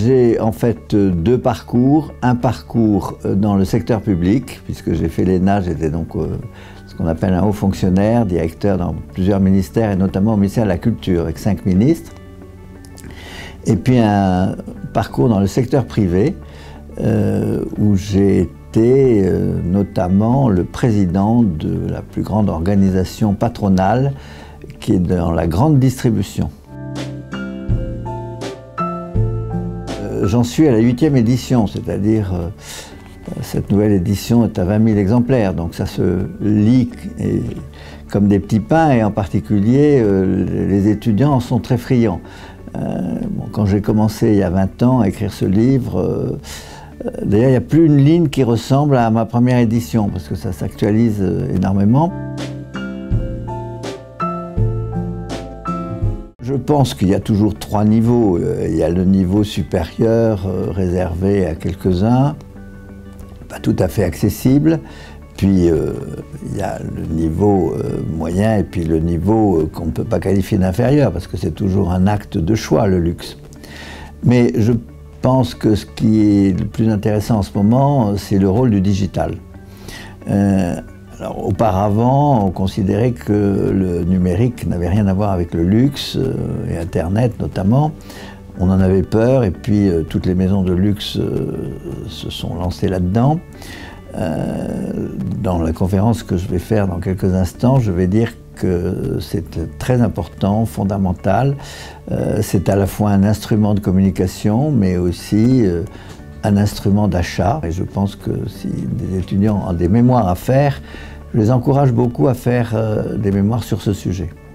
J'ai en fait deux parcours. Un parcours dans le secteur public, puisque j'ai fait l'ENA, j'étais donc ce qu'on appelle un haut fonctionnaire, directeur dans plusieurs ministères et notamment au ministère de la Culture avec 5 ministres. Et puis un parcours dans le secteur privé où j'ai été notamment le président de la plus grande organisation patronale qui est dans la grande distribution. J'en suis à la 8e édition, c'est-à-dire cette nouvelle édition est à 20 000 exemplaires, donc ça se lit comme des petits pains et en particulier les étudiants en sont très friands. Quand j'ai commencé il y a 20 ans à écrire ce livre, d'ailleurs il n'y a plus une ligne qui ressemble à ma première édition parce que ça s'actualise énormément. Je pense qu'il y a toujours 3 niveaux. Il y a le niveau supérieur réservé à quelques-uns, pas tout à fait accessible. Puis il y a le niveau moyen et puis le niveau qu'on ne peut pas qualifier d'inférieur parce que c'est toujours un acte de choix, le luxe. Mais je pense que ce qui est le plus intéressant en ce moment, c'est le rôle du digital. Alors, auparavant, on considérait que le numérique n'avait rien à voir avec le luxe et Internet notamment. On en avait peur et puis toutes les maisons de luxe se sont lancées là-dedans. Dans la conférence que je vais faire dans quelques instants, je vais dire que c'est très important, fondamental. C'est à la fois un instrument de communication, mais aussi un instrument d'achat. Et je pense que si des étudiants ont des mémoires à faire, je les encourage beaucoup à faire des mémoires sur ce sujet.